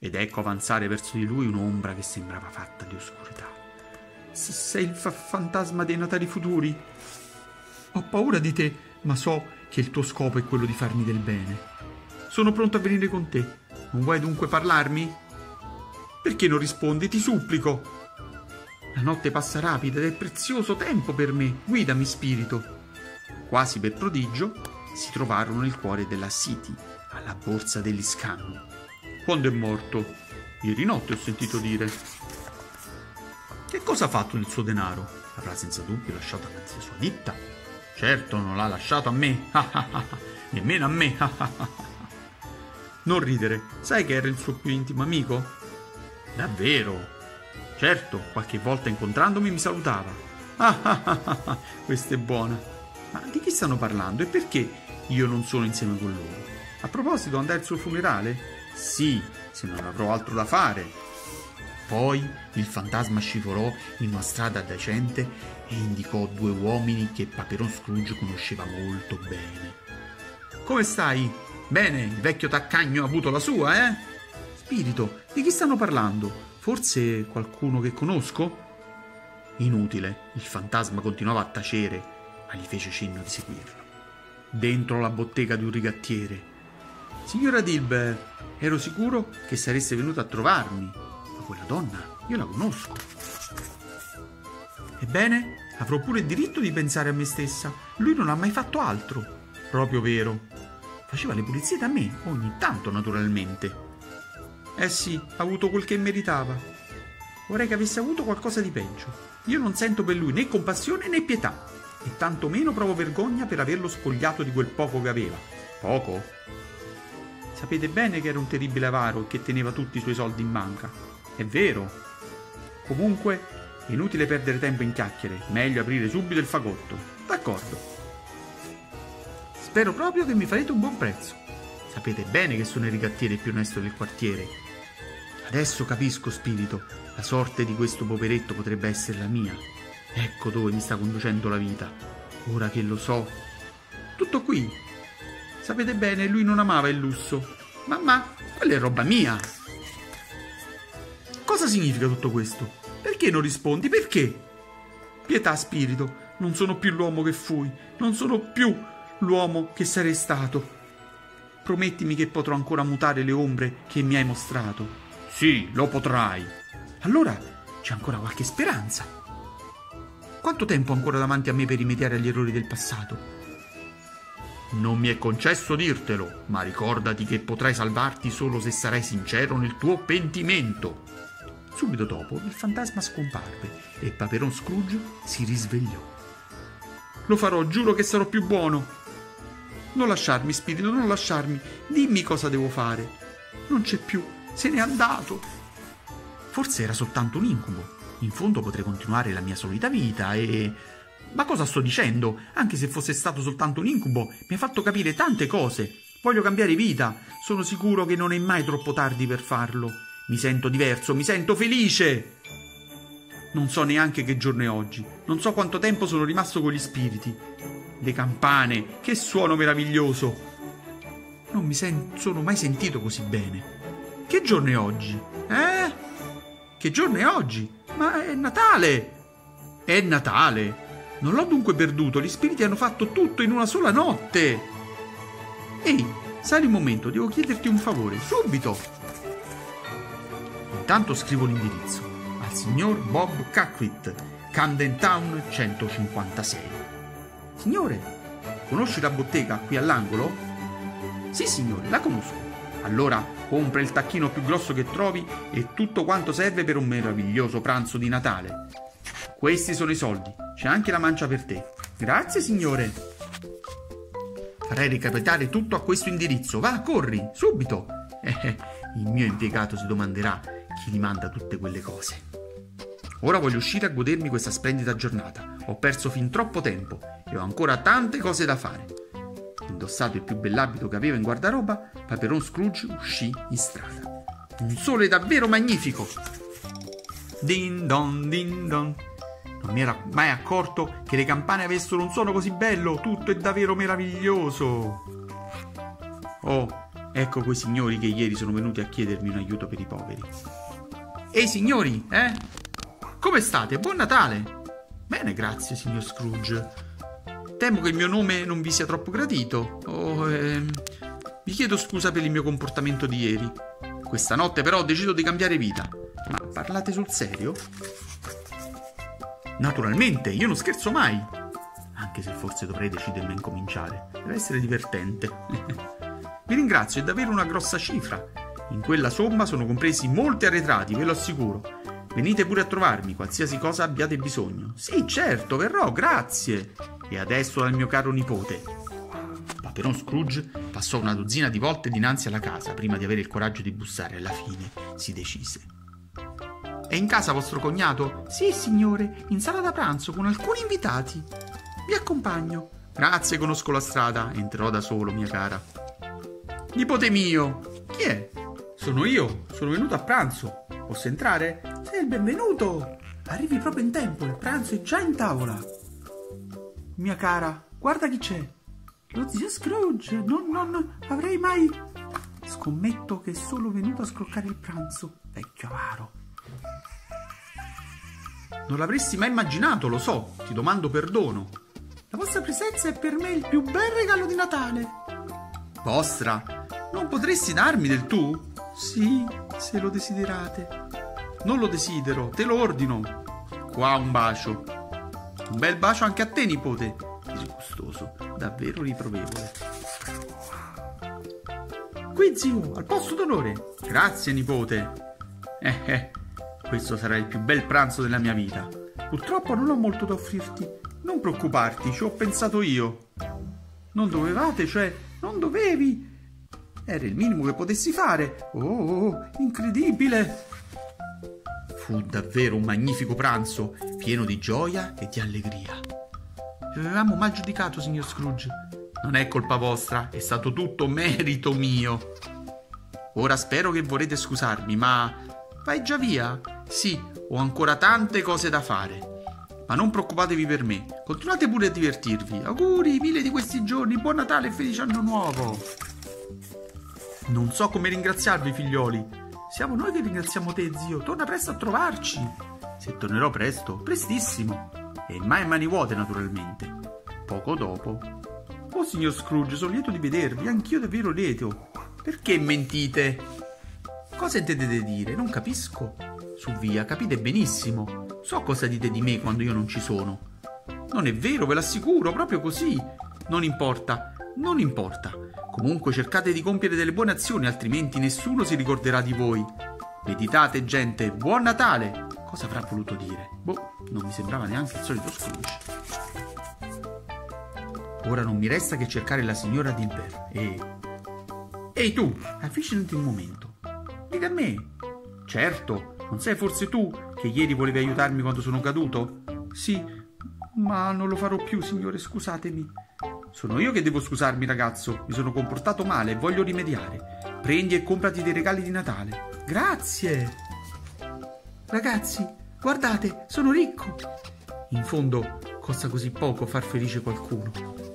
ed ecco avanzare verso di lui un'ombra che sembrava fatta di oscurità. Sei il fantasma dei Natali futuri? Ho paura di te, ma so che il tuo scopo è quello di farmi del bene. Sono pronto a venire con te. Non vuoi dunque parlarmi? Perché non rispondi? Ti supplico. La notte passa rapida ed è prezioso tempo per me. Guidami, spirito. Quasi per prodigio si trovarono nel cuore della City, alla borsa degli Scanno. Quando è morto? Ieri notte ho sentito dire. Che cosa ha fatto del suo denaro? L'avrà senza dubbio lasciato alla sua ditta. Certo, non l'ha lasciato a me. Nemmeno a me. Non ridere. Sai che era il suo più intimo amico? Davvero? Certo, qualche volta incontrandomi mi salutava. Questa è buona. Ma di chi stanno parlando e perché io non sono insieme con loro? A proposito, andai al suo funerale? Sì, se non avrò altro da fare. Poi il fantasma scivolò in una strada adiacente e indicò due uomini che Paperon Scrooge conosceva molto bene. Come stai? Bene, il vecchio taccagno ha avuto la sua, eh? Spirito, di chi stanno parlando? Forse qualcuno che conosco? Inutile, il fantasma continuava a tacere, ma gli fece cenno di seguirlo. Dentro la bottega di un rigattiere. Signora Dilber, ero sicuro che sareste venuta a trovarmi, ma quella donna io la conosco. Ebbene, avrò pure il diritto di pensare a me stessa. Lui non ha mai fatto altro. Proprio vero. Faceva le pulizie da me, ogni tanto naturalmente. Sì, ha avuto quel che meritava. Vorrei che avesse avuto qualcosa di peggio. Io non sento per lui né compassione né pietà, e tantomeno provo vergogna per averlo spogliato di quel poco che aveva. Poco? Sapete bene che era un terribile avaro e che teneva tutti i suoi soldi in banca. È vero. Comunque, è inutile perdere tempo in chiacchiere, meglio aprire subito il fagotto. D'accordo. Spero proprio che mi farete un buon prezzo. Sapete bene che sono il rigattiere più onesto del quartiere. Adesso capisco, spirito, la sorte di questo poveretto potrebbe essere la mia. Ecco dove mi sta conducendo la vita. Ora che lo so. Tutto qui. Sapete bene, lui non amava il lusso. Ma quella è roba mia. Cosa significa tutto questo? Perché non rispondi? Perché? Pietà, spirito, non sono più l'uomo che fui. Non sono più l'uomo che sarei stato. Promettimi che potrò ancora mutare le ombre che mi hai mostrato. Sì, lo potrai. Allora c'è ancora qualche speranza. Quanto tempo ho ancora davanti a me per rimediare agli errori del passato? Non mi è concesso dirtelo, ma ricordati che potrai salvarti solo se sarai sincero nel tuo pentimento. Subito dopo il fantasma scomparve e Paperon Scrooge si risvegliò. Lo farò, giuro che sarò più buono. Non lasciarmi, spirito, non lasciarmi. Dimmi cosa devo fare. Non c'è più, se n'è andato. Forse era soltanto un incubo. In fondo potrei continuare la mia solita vita e... Ma cosa sto dicendo? Anche se fosse stato soltanto un incubo, mi ha fatto capire tante cose. Voglio cambiare vita. Sono sicuro che non è mai troppo tardi per farlo. Mi sento diverso, mi sento felice. Non so neanche che giorno è oggi. Non so quanto tempo sono rimasto con gli spiriti. Le campane, che suono meraviglioso. Non mi sono mai sentito così bene. Che giorno è oggi? Che giorno è oggi? Ma è Natale! È Natale! Non l'ho dunque perduto, gli spiriti hanno fatto tutto in una sola notte! Ehi, sali un momento, devo chiederti un favore, subito! Intanto scrivo l'indirizzo. Al signor Bob Cackrit, Camden Town 156. Signore, conosci la bottega qui all'angolo? Sì, signore, la conosco. Allora compra il tacchino più grosso che trovi e tutto quanto serve per un meraviglioso pranzo di Natale. Questi sono i soldi, c'è anche la mancia per te. Grazie, signore. Farei recapitare tutto a questo indirizzo. Va, corri, subito. Il mio impiegato si domanderà chi gli manda tutte quelle cose. Ora voglio uscire a godermi questa splendida giornata. Ho perso fin troppo tempo e ho ancora tante cose da fare. Indossato il più bell'abito che aveva in guardaroba, Paperon Scrooge uscì in strada. Un sole davvero magnifico! Din don, din don. Non mi era mai accorto che le campane avessero un suono così bello. Tutto è davvero meraviglioso. Oh, Ecco quei signori che ieri sono venuti a chiedermi un aiuto per i poveri. Ehi signori, come state? Buon Natale! Bene, grazie, signor Scrooge. Temo che il mio nome non vi sia troppo gradito. Vi chiedo scusa per il mio comportamento di ieri. Questa notte però ho deciso di cambiare vita. Ma parlate sul serio? Naturalmente, io non scherzo mai. Anche se forse dovrei decidermi a incominciare. Deve essere divertente. Vi ringrazio, è davvero una grossa cifra. In quella somma sono compresi molti arretrati, ve lo assicuro. Venite pure a trovarmi, qualsiasi cosa abbiate bisogno. Sì, certo, verrò, grazie. E adesso al mio caro nipote. Paperon Scrooge passò una dozzina di volte dinanzi alla casa prima di avere il coraggio di bussare. Alla fine si decise. È in casa vostro cognato? Sì, signore, in sala da pranzo con alcuni invitati. Vi accompagno. Grazie, conosco la strada. Entrerò da solo, mia cara. Nipote mio. Chi è? Sono io. Sono venuto a pranzo. Posso entrare? Sei il benvenuto. Arrivi proprio in tempo. Il pranzo è già in tavola. Mia cara, guarda chi c'è. Lo zio Scrooge. Non avrei mai... Scommetto che è solo venuto a scroccare il pranzo. Vecchio avaro. Non l'avresti mai immaginato, lo so. Ti domando perdono. La vostra presenza è per me il più bel regalo di Natale. Vostra? Non potresti darmi del tu? Sì, se lo desiderate. Non lo desidero, te lo ordino. Qua un bacio. Un bel bacio anche a te, nipote. Disgustoso, davvero riprovevole. Qui, zio, al posto d'onore. Grazie, nipote. Questo sarà il più bel pranzo della mia vita. Purtroppo non ho molto da offrirti. Non preoccuparti, ci ho pensato io. Non dovevate, cioè, non dovevi. Era il minimo che potessi fare. Oh, incredibile. Fu davvero un magnifico pranzo, pieno di gioia e di allegria. Vi avevamo mal giudicato, signor Scrooge. Non è colpa vostra, è stato tutto merito mio. Ora spero che vorrete scusarmi, ma... Vai già via? Sì, ho ancora tante cose da fare. Ma non preoccupatevi per me, continuate pure a divertirvi. Auguri, 1000 di questi giorni, buon Natale e felice anno nuovo. Non so come ringraziarvi, figlioli. Siamo noi che ringraziamo te, zio. Torna presto a trovarci. Se tornerò presto, prestissimo. E mai a mani vuote, naturalmente. Poco dopo. Oh, signor Scrooge, sono lieto di vedervi, anch'io davvero lieto. Perché mentite? Cosa intendete dire? Non capisco. Su via, capite benissimo. So cosa dite di me quando io non ci sono. Non è vero, ve l'assicuro, proprio così. Non importa, non importa. Comunque cercate di compiere delle buone azioni, altrimenti nessuno si ricorderà di voi. Meditate, gente, buon Natale! Cosa avrà voluto dire? Boh, non mi sembrava neanche il solito Scrooge. Ora non mi resta che cercare la signora Dilbert e... Ehi tu, avvicinati un momento. Dite a me. Certo, non sei forse tu che ieri volevi aiutarmi quando sono caduto? Sì, ma non lo farò più, signore, scusatemi. Sono io che devo scusarmi, ragazzo. Mi sono comportato male e voglio rimediare. Prendi e comprati dei regali di Natale. Grazie. Ragazzi, guardate, sono ricco. In fondo, costa così poco far felice qualcuno.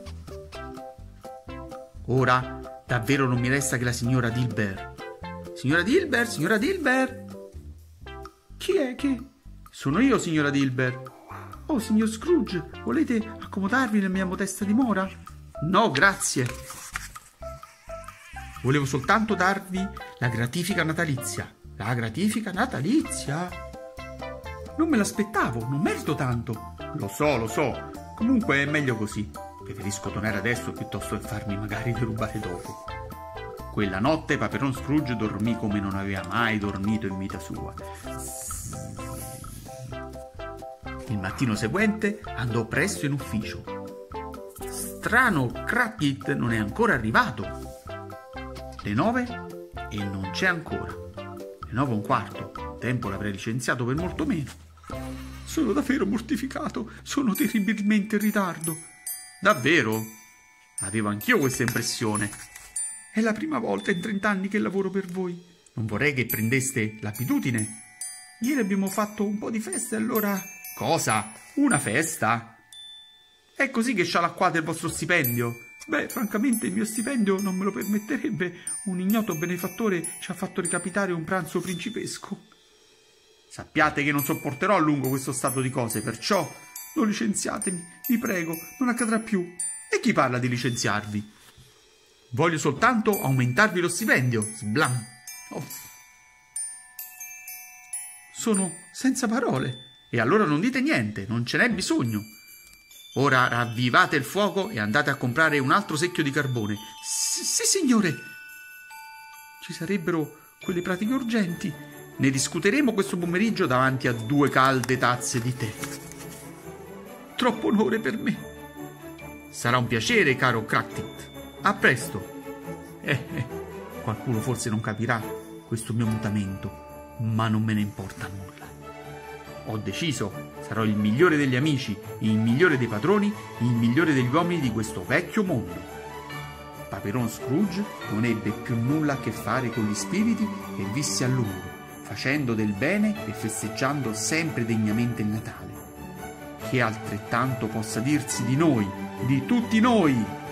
Ora, davvero non mi resta che la signora Dilbert. Signora Dilbert, signora Dilbert. Chi è che? Sono io, signora Dilbert. Oh, signor Scrooge, volete accomodarvi nella mia modesta dimora? No, grazie. Volevo soltanto darvi la gratifica natalizia. La gratifica natalizia? Non me l'aspettavo, non merito tanto. Lo so. Comunque è meglio così. Preferisco donare adesso piuttosto che farmi magari derubare dopo. Quella notte Paperon Scrooge dormì come non aveva mai dormito in vita sua. Il mattino seguente andò presto in ufficio. Strano, Crackit non è ancora arrivato. Le 9 e non c'è ancora. Le 9:15. Tempo l'avrei licenziato per molto meno. Sono davvero mortificato. Sono terribilmente in ritardo. Davvero? Avevo anch'io questa impressione. È la prima volta in 30 anni che lavoro per voi. Non vorrei che prendeste l'abitudine. Ieri abbiamo fatto un po' di festa e allora... Cosa? Una festa? È così che scialacquate il vostro stipendio? Beh, francamente il mio stipendio non me lo permetterebbe. Un ignoto benefattore ci ha fatto recapitare un pranzo principesco. Sappiate che non sopporterò a lungo questo stato di cose, perciò non licenziatemi, vi prego, non accadrà più. E chi parla di licenziarvi? Voglio soltanto aumentarvi lo stipendio. Sblam! Oh. Sono senza parole. E allora non dite niente, non ce n'è bisogno. Ora ravvivate il fuoco e andate a comprare un altro secchio di carbone. Sì, signore. Ci sarebbero quelle pratiche urgenti. Ne discuteremo questo pomeriggio davanti a 2 calde tazze di tè. Troppo onore per me. Sarà un piacere, caro Cratchit. A presto. Qualcuno forse non capirà questo mio mutamento, ma non me ne importa nulla. Ho deciso, sarò il migliore degli amici, il migliore dei padroni, il migliore degli uomini di questo vecchio mondo. Paperon Scrooge non ebbe più nulla a che fare con gli spiriti e visse a lungo, facendo del bene e festeggiando sempre degnamente il Natale. Che altrettanto possa dirsi di noi, di tutti noi.